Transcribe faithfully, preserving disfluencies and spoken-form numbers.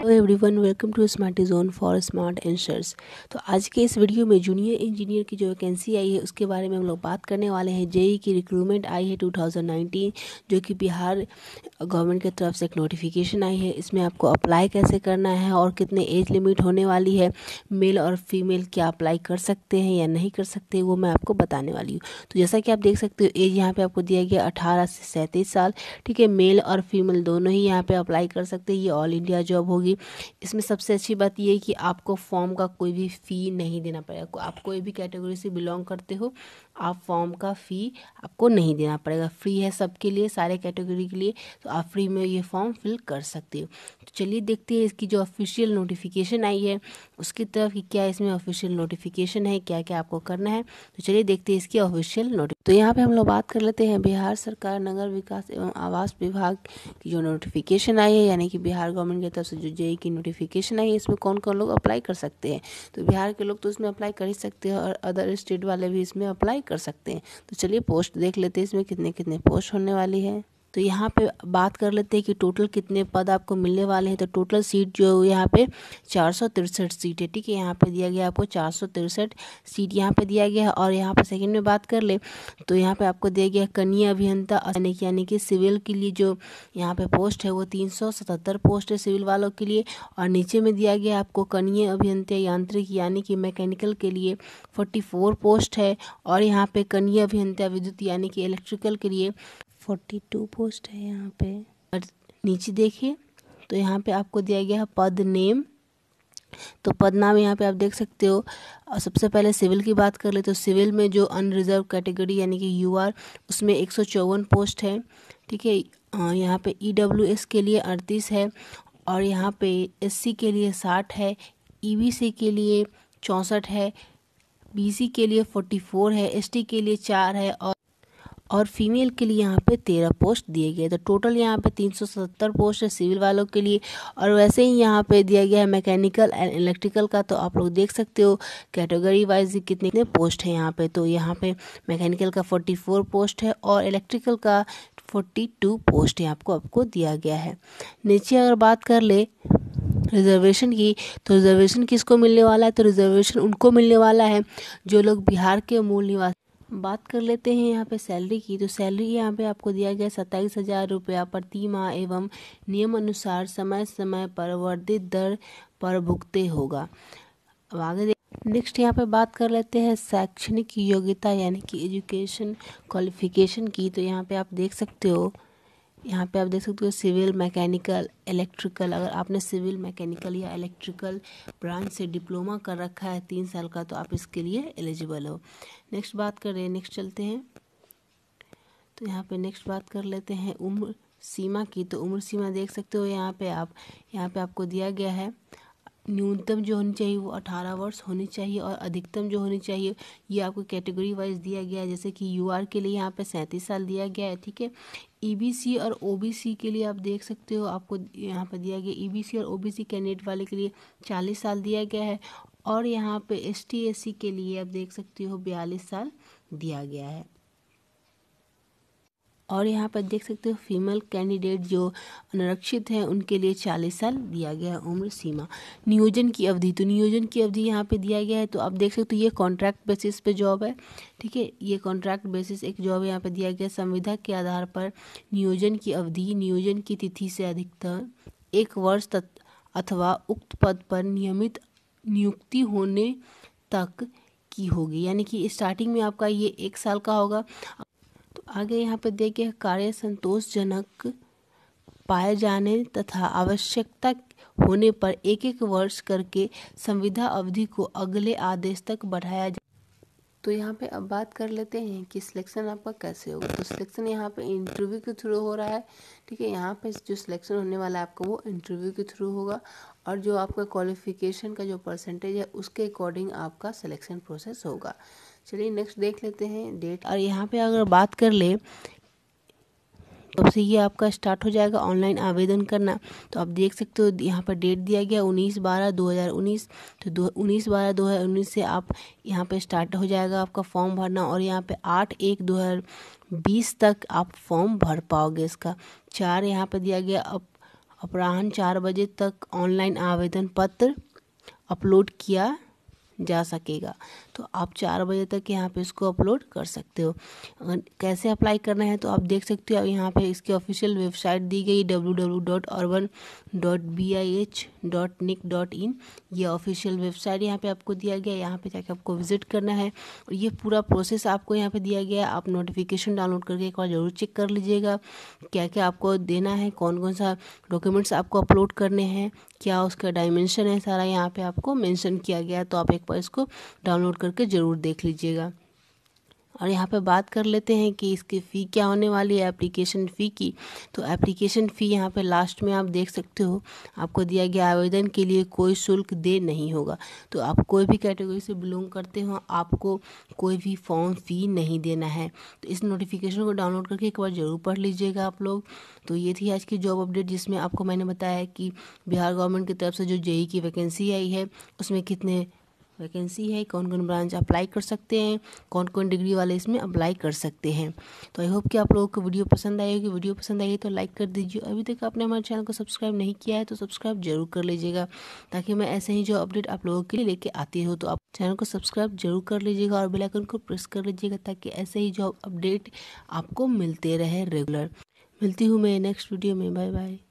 Hello everyone, welcome to Smarty Zone for smart answers. तो आज के इस वीडियो में जूनियर इंजीनियर की जो वैकेंसी आई है उसके बारे में हम लोग बात करने वाले हैं। जेई की रिक्रूटमेंट आई है टू थाउजेंड नाइनटीन, जो कि बिहार गवर्नमेंट की तरफ से एक नोटिफिकेशन आई है। इसमें आपको अप्लाई कैसे करना है और कितने एज लिमिट होने वाली है, मेल और फीमेल क्या अप्लाई कर सकते हैं या नहीं कर सकते, वो मैं आपको बताने वाली हूँ। तो जैसा कि आप देख सकते हो, एज यहाँ पे आपको दिया गया अठारह से सैंतीस साल। ठीक है, मेल और फीमेल दोनों ही यहाँ पे अप्लाई कर सकते हैं। ये ऑल इंडिया जॉब होगी। इसमें सबसे अच्छी बात यह है कि आपको फॉर्म का कोई भी फ़ी नहीं देना पड़ेगा। आप कोई भी कैटेगरी से बिलोंग करते हो, आप फॉर्म का फ़ी आपको नहीं देना पड़ेगा। फ्री है सबके लिए, सारे कैटेगरी के लिए। तो आप फ्री में ये फॉर्म फिल कर सकते हो। तो चलिए देखते हैं इसकी जो ऑफिशियल नोटिफिकेशन आई है उसकी तरफ कि क्या इसमें ऑफिशियल नोटिफिकेशन है, क्या क्या आपको करना है। तो चलिए देखते हैं इसकी ऑफिशियल नोटिस। तो यहाँ पे हम लोग बात कर लेते हैं बिहार सरकार नगर विकास एवं आवास विभाग की जो नोटिफिकेशन आई है, यानी कि बिहार गवर्नमेंट की तरफ से जो जेई की नोटिफिकेशन आई है, इसमें कौन कौन लोग अप्लाई कर सकते हैं। तो बिहार के लोग तो इसमें अप्लाई कर ही सकते हैं और अदर स्टेट वाले भी इसमें अप्लाई कर सकते हैं। तो चलिए पोस्ट देख लेते हैं इसमें कितने कितने पोस्ट होने वाली है। तो यहाँ पे बात कर लेते हैं कि टोटल कितने पद आपको मिलने वाले हैं। तो टोटल सीट जो यहाँ पे चार सौ तिरसठ सीट है। ठीक है, यहाँ पे दिया गया आपको चार सौ तिरसठ सीट यहाँ पे दिया गया है। और यहाँ पे सेकंड में बात कर ले तो यहाँ पे आपको दिया गया कनीय अभियंता यानी कि यानी कि सिविल के लिए जो यहाँ पे पोस्ट है वो तीन सौ सतहत्तर पोस्ट है सिविल वालों के लिए। और नीचे में दिया गया आपको कनीय अभियंता यांत्रिक यानी कि मैकेनिकल के लिए फोर्टी फोर पोस्ट है। और यहाँ पे कनीय अभियंता विद्युत यानी कि इलेक्ट्रिकल के लिए फोर्टी टू पोस्ट है यहाँ पे। और नीचे देखिए तो यहाँ पे आपको दिया गया है पद नेम। तो पद नाम यहाँ पे आप देख सकते हो। और सबसे पहले सिविल की बात कर ले तो सिविल में जो अनरिजर्व कैटेगरी यानी कि यूआर, उसमें एक सौ चौवन पोस्ट है। ठीक है, यहाँ पे ईडब्ल्यूएस के लिए अड़तीस है। और यहाँ पे एससी के लिए साठ है, ईबीसी के लिए चौंसठ है, बीसी के लिए चौवालीस है, एसटी के लिए चार है और और फीमेल के लिए यहाँ पे तेरह पोस्ट दिए गए। तो टोटल यहाँ पे तीन सौ सत्तर पोस्ट है सिविल वालों के लिए। और वैसे ही यहाँ पे दिया गया है मैकेनिकल एंड इलेक्ट्रिकल का। तो आप लोग देख सकते हो कैटेगरी वाइज कितने कितने पोस्ट है यहाँ पे। तो यहाँ पे मैकेनिकल का चौवालीस पोस्ट है और इलेक्ट्रिकल का बयालीस पोस्ट है आपको आपको दिया गया है। नीचे अगर बात कर ले रिजर्वेशन की, तो रिजर्वेशन किसको मिलने वाला है। तो रिजर्वेशन उनको मिलने वाला है जो लोग बिहार के मूल निवासी। बात कर लेते हैं यहाँ पे सैलरी की। तो सैलरी यहाँ पे आपको दिया गया सत्ताईस हजार रुपया प्रति माह एवं नियम अनुसार समय समय पर वर्धित दर पर भुगते होगा। अब आगे नेक्स्ट यहाँ पे बात कर लेते हैं शैक्षणिक योग्यता यानी कि एजुकेशन क्वालिफिकेशन की। तो यहाँ पे आप देख सकते हो यहाँ पे आप देख सकते हो सिविल मैकेनिकल इलेक्ट्रिकल। अगर आपने सिविल मैकेनिकल या इलेक्ट्रिकल ब्रांच से डिप्लोमा कर रखा है तीन साल का तो आप इसके लिए एलिजिबल हो। नेक्स्ट बात कर रहे हैं, नेक्स्ट चलते हैं। तो यहाँ पे नेक्स्ट बात कर लेते हैं उम्र सीमा की। तो उम्र सीमा देख सकते हो यहाँ पे आप यहाँ पे आपको दिया गया है न्यूनतम जो होनी चाहिए वो अठारह वर्ष होनी चाहिए और अधिकतम जो होनी चाहिए ये आपको कैटेगरी वाइज दिया गया है। जैसे कि यूआर के लिए यहाँ पे सैंतीस साल दिया गया है। ठीक है, ईबीसी और ओबीसी के लिए आप देख सकते हो आपको यहाँ पे दिया गया ईबीसी और ओबीसी कैंडिडेट वाले के लिए चालीस साल दिया गया है। और यहाँ पे एसटी एससी के लिए आप देख सकते हो बयालीस साल दिया गया है। और यहाँ पर देख सकते हो फीमेल कैंडिडेट जो अनारक्षित हैं उनके लिए चालीस साल दिया गया है उम्र सीमा। नियोजन की अवधि, तो नियोजन की अवधि यहाँ पे दिया गया है। तो आप देख सकते हो ये कॉन्ट्रैक्ट बेसिस पे जॉब है। ठीक है, ये कॉन्ट्रैक्ट बेसिस एक जॉब यहाँ पे दिया गया। संविदा के आधार पर नियोजन की अवधि नियोजन की तिथि से अधिकतम एक वर्ष अथवा उक्त पद पर नियमित नियुक्ति होने तक की होगी, यानी कि स्टार्टिंग में आपका ये एक साल का होगा। तो आगे यहाँ पे देखिए कार्य संतोषजनक पाए जाने तथा आवश्यकता होने पर एक एक वर्ष करके संविदा अवधि को अगले आदेश तक बढ़ाया जाए। तो यहाँ पे अब बात कर लेते हैं कि सिलेक्शन आपका कैसे होगा। तो सिलेक्शन यहाँ पे इंटरव्यू के थ्रू हो रहा है। ठीक है, यहाँ पे जो सिलेक्शन होने वाला है आपका वो इंटरव्यू के थ्रू होगा। और जो आपका क्वालिफिकेशन का जो परसेंटेज है उसके अकॉर्डिंग आपका सिलेक्शन प्रोसेस होगा। चलिए नेक्स्ट देख लेते हैं डेट। और यहाँ पे अगर बात कर ले तब से ये आपका स्टार्ट हो जाएगा ऑनलाइन आवेदन करना। तो आप देख सकते हो यहाँ पर डेट दिया गया उन्नीस बारह दो हज़ार उन्नीस। तो दो उन्नीस बारह दो हज़ार उन्नीस से आप यहाँ पे स्टार्ट हो जाएगा आपका फॉर्म भरना। और यहाँ पे आठ एक दो हज़ार बीस तक आप फॉर्म भर पाओगे। इसका चार यहाँ पे दिया गया अब अपराह्न चार बजे तक ऑनलाइन आवेदन पत्र अपलोड किया जा सकेगा। तो आप चार बजे तक यहाँ पे इसको अपलोड कर सकते हो। कैसे अप्लाई करना है तो आप देख सकते हो, यहाँ पे इसकी ऑफिशियल वेबसाइट दी गई W W W dot urban dot B I H dot nic dot in. ये ऑफिशियल वेबसाइट यहाँ पे आपको दिया गया है, यहाँ पे जाके आपको विजिट करना है और ये पूरा प्रोसेस आपको यहाँ पे दिया गया है। आप नोटिफिकेशन डाउनलोड करके एक बार जरूर चेक कर लीजिएगा क्या क्या आपको देना है, कौन कौन सा डॉक्यूमेंट्स आपको अपलोड करने हैं, क्या उसका डायमेंशन है, सारा यहाँ पे आपको मेंशन किया गया है। तो आप एक बार इसको डाउनलोड करके ज़रूर देख लीजिएगा। और यहाँ पे बात कर लेते हैं कि इसकी फ़ी क्या होने वाली है एप्लीकेशन फ़ी की। तो एप्लीकेशन फ़ी यहाँ पे लास्ट में आप देख सकते हो, आपको दिया गया आवेदन के लिए कोई शुल्क दे नहीं होगा। तो आप कोई भी कैटेगरी से बिलोंग करते हो, आपको कोई भी फॉर्म फ़ी नहीं देना है। तो इस नोटिफिकेशन को डाउनलोड करके एक बार ज़रूर पढ़ लीजिएगा आप लोग। तो ये थी आज की जॉब अपडेट, जिसमें आपको मैंने बताया कि बिहार गवर्नमेंट की तरफ से जो जेई की वैकेंसी आई है उसमें कितने वैकेंसी है, कौन कौन ब्रांच अप्लाई कर सकते हैं, कौन कौन डिग्री वाले इसमें अप्लाई कर सकते हैं। तो आई होप कि आप लोगों को वीडियो पसंद आई होगी। वीडियो पसंद आई तो लाइक कर दीजिए। अभी तक आपने हमारे चैनल को सब्सक्राइब नहीं किया है तो सब्सक्राइब जरूर कर लीजिएगा, ताकि मैं ऐसे ही जो अपडेट आप लोगों के लिए लेके आती हूँ। तो आप चैनल को सब्सक्राइब जरूर कर लीजिएगा और बेल आइकन को प्रेस कर लीजिएगा, ताकि ऐसे ही जॉब अपडेट आपको मिलते रहे रेगुलर। मिलती हूँ मैं नेक्स्ट वीडियो में। Bye bye.